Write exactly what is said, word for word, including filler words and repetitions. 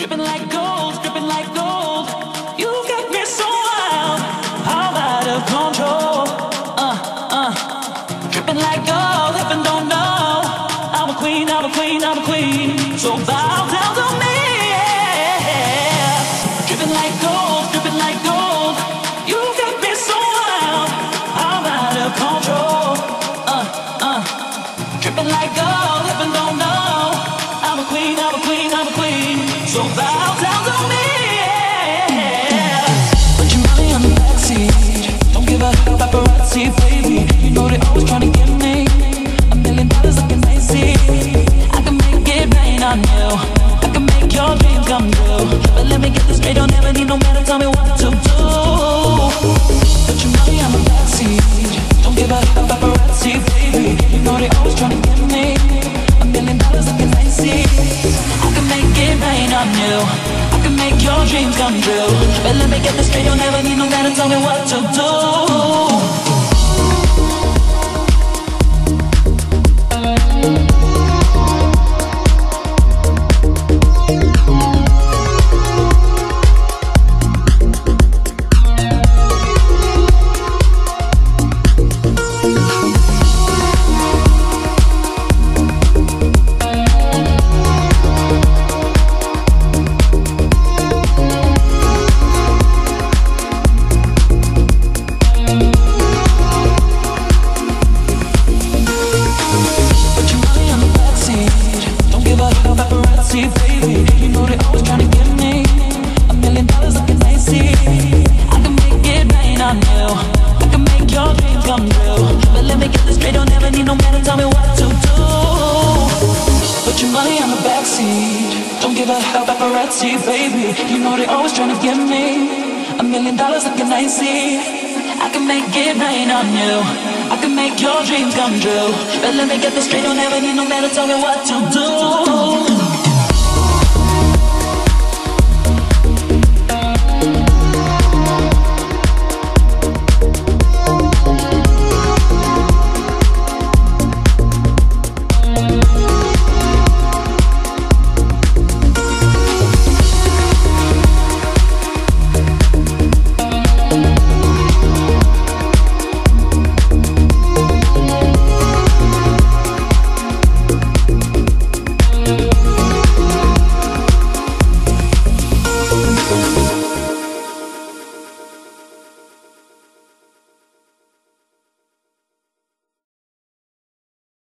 dripping like gold, dripping like gold. You got me so wild, I'm out of control. Uh, uh, dripping like gold, heaven don't know. I'm a queen, I'm a queen, I'm a queen. So bow down to me. Yeah. Dripping like gold, dripping like gold. You got me so wild, I'm out of control. Uh, uh, dripping like gold, heaven don't know. I'm a queen, I'm a queen, I'm a queen. So bow down to me. Yeah. Put your money on the backseat. Don't give a paparazzi, baby. You know they always trying to get me. A million dollars looking icy. I can make it rain on you. I can make your dreams come true. But let me get this straight, don't ever need no man to tell me what to do. Put your money on the backseat. Don't give a paparazzi, baby. You know they always trying to get me. A million dollars looking icy. I can make it rain on you. I can make your dreams come true. But let me get this straight, don't ever need no man to tell me what to do. Baby, you know they always trying to get me. A million dollars looking icy. I can make it rain on you. I can make your dreams come true. But let me get this straight, don't ever need no man to tell me what to do.